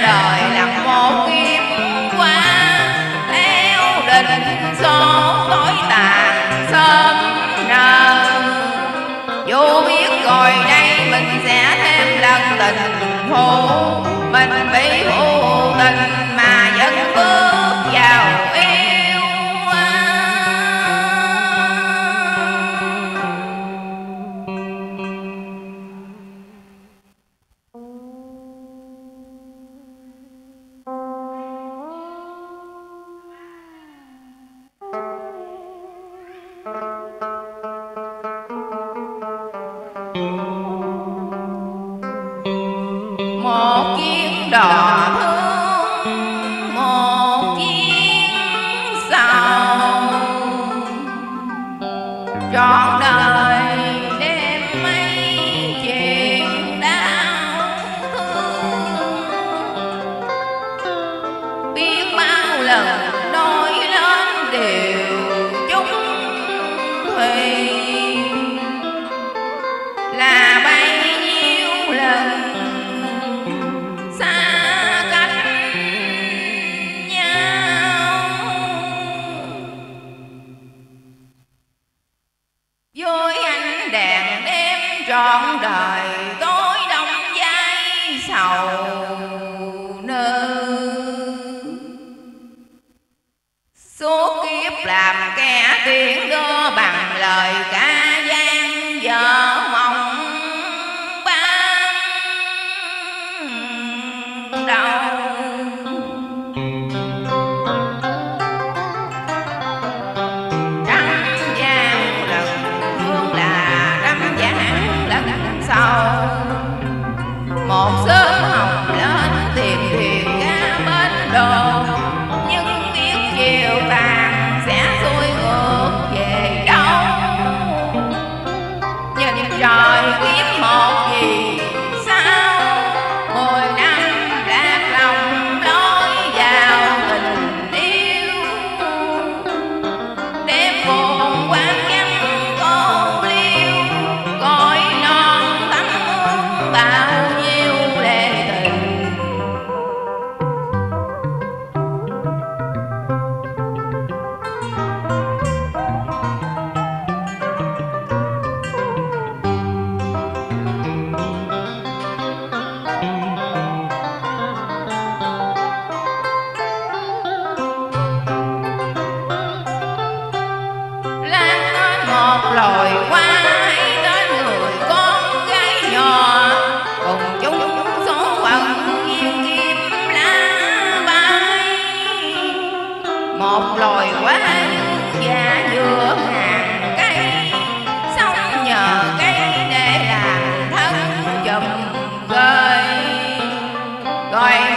đời là một kiếp qua, theo định số tối tàn sớm nở. Dù biết rồi đây mình sẽ thêm lần tình phụ, mình bị vô tình mà vẫn bước vào yêu. Một chuyến đò thương, một chuyến sầu, trọn đời đêm mấy chuyện đau thương. Biết bao lần đôi lên điều chung thủy, là bấy nhiêu lần xa cách nhau. Với ánh đèn đêm trọn đời tôi đóng vai sầu nữ, suốt kiếp làm kẻ tiếng đưa bằng lời ca gian vợ mộng ban đầu. Trăm gian lần thương là trăm gian lần sau, một sớm hồng lên tìm thuyền ra bến đò, nhưng biết chiều tàn sẽ xuôi ngược về đâu. Nhìn trời kiếp một gì sao, 10 năm lạc lòng lối vào tình yêu. Đêm buồn quán vắng cô liêu, cõi non thắm ước bao nhiêu lệ tình. Lan đến một loài hoa hay đến người con gái nhỏ, cùng chung số phận viên kim lá bay. Một loài hoa già giữa ngàn cây, sống nhờ cây để làm thân chùm gơi. Rồi